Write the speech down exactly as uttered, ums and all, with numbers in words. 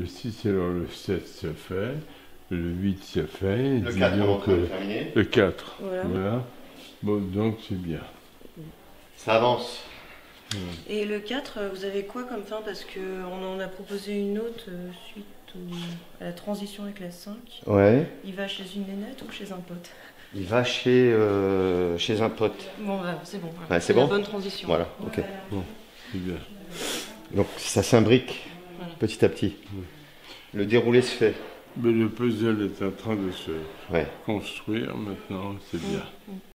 six, alors le sept se fait, le huit se fait. Le quatre, on est en disons train de que terminer. le quatre, Voilà. voilà. Bon, donc c'est bien. Ça avance. Et le quatre, vous avez quoi comme fin? Parce qu'on en a proposé une autre euh, suite au- à la transition avec la cinq. Ouais. Il va chez une nénette ou chez un pote? Il va chez, euh, chez un pote. Bon, bah, c'est bon. Ouais, c'est la bon bonne transition. Voilà, ok. Bon, c'est bien. Donc ça s'imbrique Voilà. petit à petit. Le déroulé se fait. Mais le puzzle est en train de se Ouais. construire maintenant, c'est bien.